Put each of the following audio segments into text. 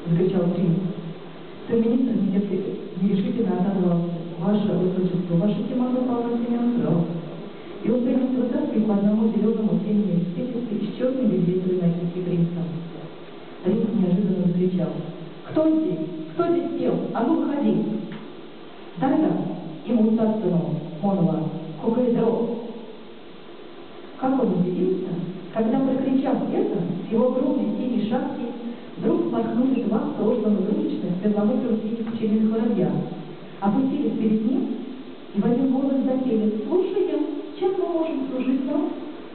— закричал принц. Сын министра нерешительно отозвался. «Ваше высочество, ваша Тимана Павловна Семеновна». И он принялся вытаскивать по одному зеленому семени спички с черными ветрами на кисти принца. Принц неожиданно закричал: «Кто здесь? Кто здесь пел? А ну, выходи!» «Да-да!» — ему царственного Монова Кукаэдро. Как он удивился, когда, прокричав это, с его огромной синей шапки вдруг порхнули два сложных игрушечных светловых синих пчелиных воробья, опустились перед ним и в один голос запели: «Слушаем, чем мы можем служить вам?»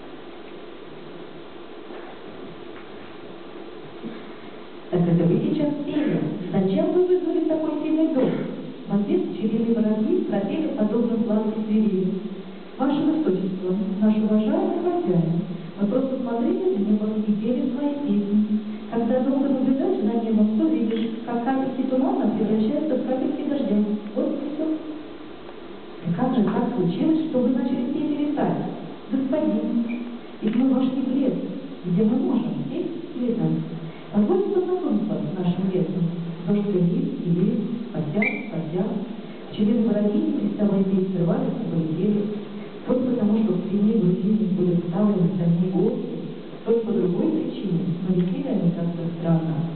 «Так это вы сейчас пели? Зачем вы вызвали такой сильный дом?» В ответ пчелиные воробьи пропели подобно сладкой свирели: «Ваше высочество, наш уважаемый хозяин, мы просто смотрели в небо и пели свои песни. Когда долго наблюдаешь за небом, то видишь, как капельки тумана превращаются в капельки дождя. Вот и все». «И как же так случилось, что вы начали петь и летать, господин? Ведь мы вошли в лес, где мы можем петь и летать. Позвольте познакомить вас с нашим лесом. Дождь и лес, хотя пчелиные воробьи, не переставая петь, срывались и полетели. Только потому, что в спине грузинов были вставлены стальные головы, только по другой причине, но летели они как-то странно.